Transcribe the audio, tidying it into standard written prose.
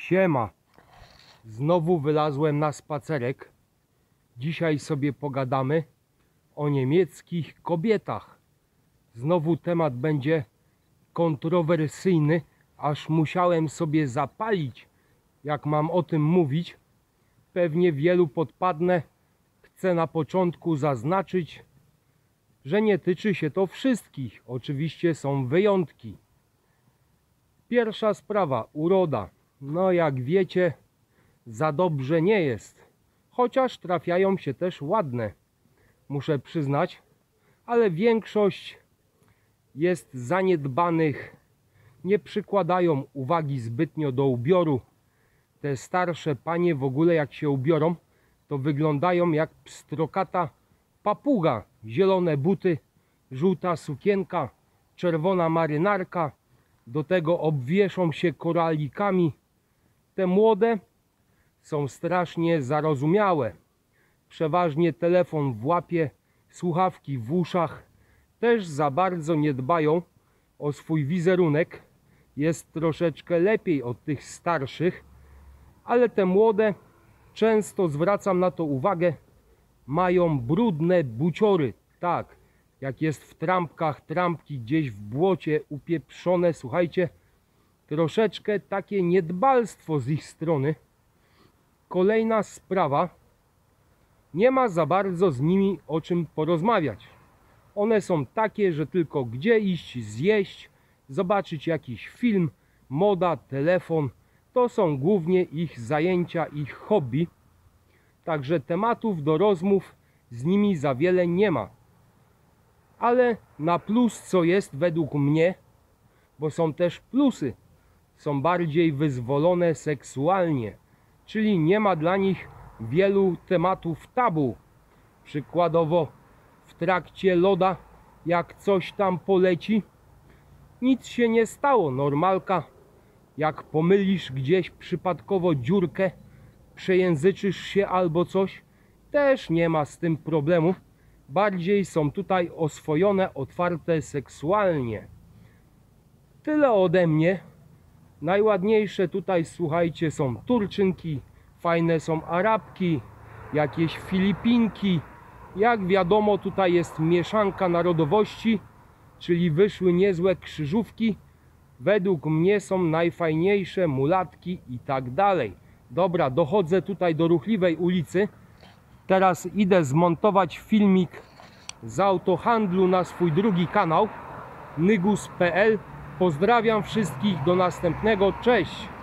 Siema, znowu wylazłem na spacerek. Dzisiaj sobie pogadamy o niemieckich kobietach. Znowu temat będzie kontrowersyjny, aż musiałem sobie zapalić, jak mam o tym mówić. Pewnie wielu podpadnę. Chcę na początku zaznaczyć, że nie tyczy się to wszystkich. Oczywiście są wyjątki. Pierwsza sprawa, uroda. No jak wiecie, za dobrze nie jest. Chociaż trafiają się też ładne, muszę przyznać, ale większość jest zaniedbanych. Nie przykładają uwagi zbytnio do ubioru. Te starsze panie w ogóle jak się ubiorą, to wyglądają jak pstrokata papuga. Zielone buty, żółta sukienka, czerwona marynarka, do tego obwieszą się koralikami. Te młode są strasznie zarozumiałe. Przeważnie telefon w łapie, słuchawki w uszach. Też za bardzo nie dbają o swój wizerunek. Jest troszeczkę lepiej od tych starszych, ale te młode, często zwracam na to uwagę, mają brudne buciory. Tak, jak jest w trampkach, trampki gdzieś w błocie upieprzone, słuchajcie, troszeczkę takie niedbalstwo z ich strony. Kolejna sprawa, nie ma za bardzo z nimi o czym porozmawiać. One są takie, że tylko gdzie iść, zjeść, zobaczyć jakiś film, moda, telefon. To są głównie ich zajęcia, ich hobby. Także tematów do rozmów z nimi za wiele nie ma. Ale na plus co jest według mnie, bo są też plusy, są bardziej wyzwolone seksualnie, czyli nie ma dla nich wielu tematów tabu. Przykładowo w trakcie loda, jak coś tam poleci, nic się nie stało, normalka. Jak pomylisz gdzieś przypadkowo dziurkę, przejęzyczysz się albo coś, też nie ma z tym problemu. Bardziej są tutaj oswojone, otwarte seksualnie. Tyle ode mnie. Najładniejsze tutaj, słuchajcie, są Turczynki, fajne są Arabki, jakieś Filipinki. Jak wiadomo, tutaj jest mieszanka narodowości, czyli wyszły niezłe krzyżówki. Według mnie są najfajniejsze mulatki i tak dalej. Dobra, dochodzę tutaj do ruchliwej ulicy. Teraz idę zmontować filmik z autohandlu na swój drugi kanał nygus.pl. Pozdrawiam wszystkich, do następnego, cześć!